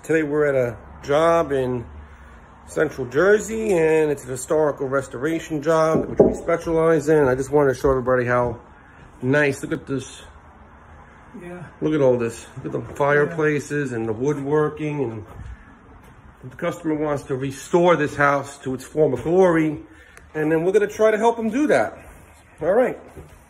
Today we're at a job in Central Jersey, and it's an historical restoration job, which we specialize in. I just wanted to show everybody how nice. Look at this. Yeah. Look at all this. Look at the fireplaces and the woodworking. And the customer wants to restore this house to its former glory. And then we're going to try to help him do that. All right.